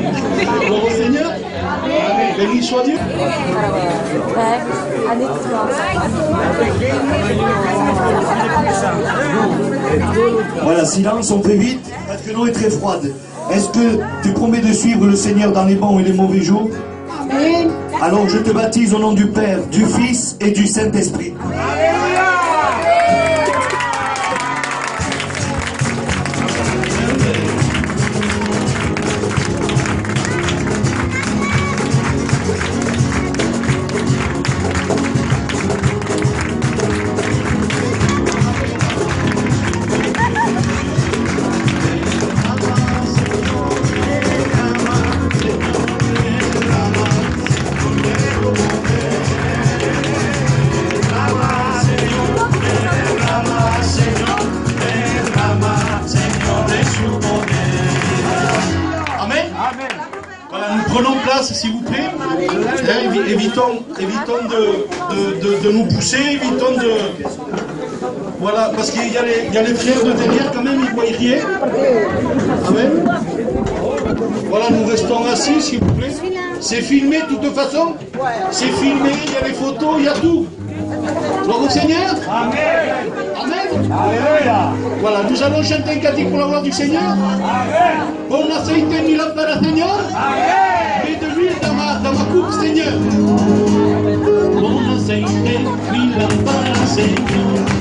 Gloire au Seigneur. Béni soit Dieu. Voilà, silence, on fait vite, parce que l'eau est très froide. Est-ce que tu promets de suivre le Seigneur dans les bons et les mauvais jours? Amen. Alors je te baptise au nom du Père, du Fils et du Saint-Esprit. Prenons place, s'il vous plaît. Évitons de nous pousser, évitons de... Voilà, parce qu'il y a les frères de derrière quand même, ils ne voient rien. Amen. Voilà, nous restons assis, s'il vous plaît. C'est filmé de toute façon. C'est filmé, il y a les photos, il y a tout. Gloire au Seigneur. Amen. Amen. Alléluia. Voilà, nous allons chanter un cantique pour la gloire du Seigneur. Amen. Bon aceite mis la para Seigneur. Amen. Et de l'huile dans ma coupe, Seigneur. Bon aceite mis la para Seigneur.